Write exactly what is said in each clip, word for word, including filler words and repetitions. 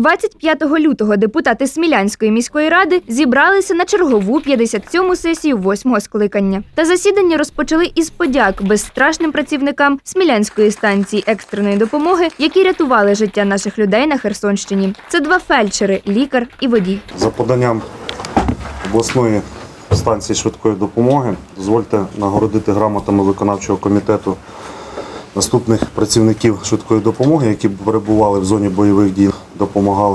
двадцять п'ятого лютого депутати Смілянської міської ради зібралися на чергову п'ятдесят сьому сесію восьмого скликання. Та засідання розпочали із подяк безстрашним працівникам Смілянської станції екстреної допомоги, які рятували життя наших людей на Херсонщині. Це два фельдшери, лікар і водій. За поданням обласної станції швидкої допомоги дозвольте нагородити грамотами виконавчого комітету наступних працівників швидкої допомоги, які перебували в зоні бойових дій, допомагали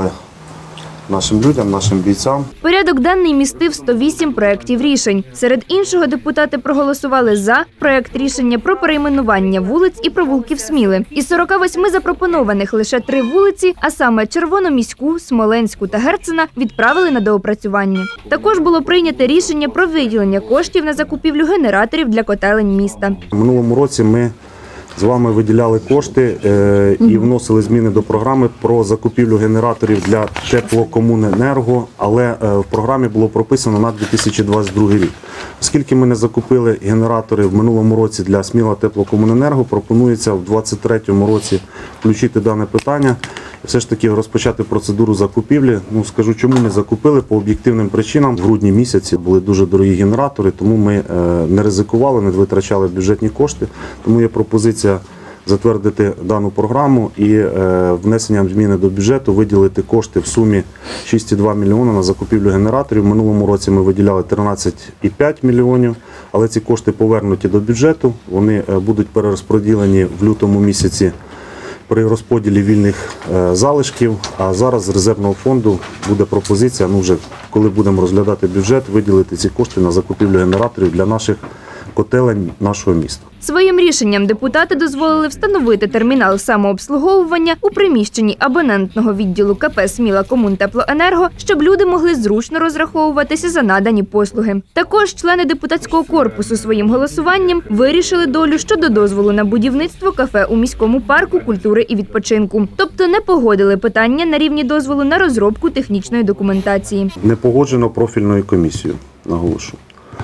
нашим людям, нашим бійцям. Порядок денний містив сто вісім проєктів рішень. Серед іншого депутати проголосували за проєкт рішення про перейменування вулиць і провулків Сміли. Із сорока восьми запропонованих лише три вулиці, а саме Червономіську, Смоленську та Герцена, відправили на доопрацювання. Також було прийнято рішення про виділення коштів на закупівлю генераторів для котелень міста. У минулому році ми з вами виділяли кошти е, і вносили зміни до програми про закупівлю генераторів для теплокомуненерго, але е, в програмі було прописано на дві тисячі двадцять другий рік. Оскільки ми не закупили генератори в минулому році для Сміла теплокомуненерго, пропонується в двадцять третьому році включити дане питання і все ж таки розпочати процедуру закупівлі. Ну, скажу, чому не закупили, по об'єктивним причинам. В грудні місяці були дуже дорогі генератори, тому ми е, не ризикували, не витрачали бюджетні кошти. Тому є пропозиція затвердити дану програму і е, внесенням зміни до бюджету виділити кошти в сумі шість цілих дві мільйона на закупівлю генераторів. В минулому році ми виділяли тринадцять цілих п'ять мільйонів, але ці кошти повернуті до бюджету, вони е, будуть перерозподілені в лютому місяці при розподілі вільних е, залишків, а зараз з резервного фонду буде пропозиція, ну вже коли будемо розглядати бюджет, виділити ці кошти на закупівлю генераторів для наших котелень нашого міста. Своїм рішенням депутати дозволили встановити термінал самообслуговування у приміщенні абонентного відділу КП «Сміла Комунтеплоенерго», щоб люди могли зручно розраховуватися за надані послуги. Також члени депутатського корпусу своїм голосуванням вирішили долю щодо дозволу на будівництво кафе у міському парку культури і відпочинку. Тобто не погодили питання на рівні дозволу на розробку технічної документації. Не погоджено профільною комісією, наголошую.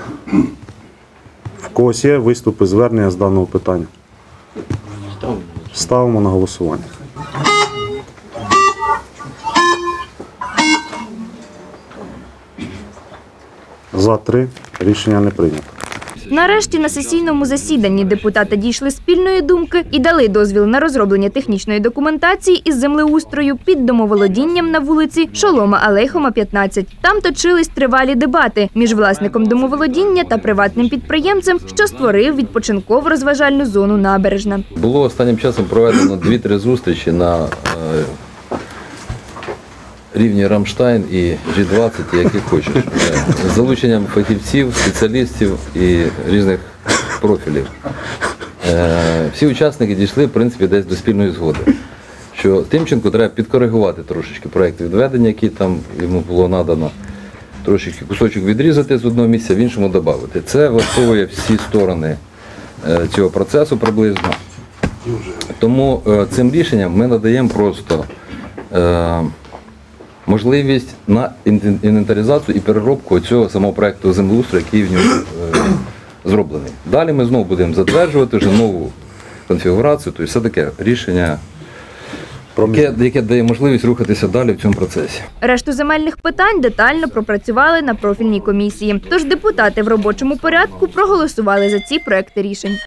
В когось є виступи, звернення з даного питання? Ставимо на голосування. За три. Рішення не прийнято. Нарешті на сесійному засіданні депутати дійшли спільної думки і дали дозвіл на розроблення технічної документації із землеустрою під домоволодінням на вулиці Шолома Алейхома, п'ятнадцять. Там точились тривалі дебати між власником домоволодіння та приватним підприємцем, що створив відпочинково-розважальну зону «Набережна». Було останнім часом проведено дві-три зустрічі на рівні Рамштайн і Джі двадцять, які хочеш, з залученням фахівців, спеціалістів і різних профілів. Всі учасники дійшли, в принципі, десь до спільної згоди, що Тимченку треба підкоригувати трошечки проєкт відведення, який там йому було надано, трошечки кусочок відрізати з одного місця, в іншому додати. Це влаштовує всі сторони цього процесу приблизно. Тому цим рішенням ми надаємо просто можливість на інвентаризацію і переробку цього самого проєкту землеустрою, який в ньому е, зроблений. Далі ми знову будемо затверджувати вже нову конфігурацію, тобто все таке рішення, яке, яке дає можливість рухатися далі в цьому процесі. Решту земельних питань детально пропрацювали на профільній комісії. Тож депутати в робочому порядку проголосували за ці проекти рішень.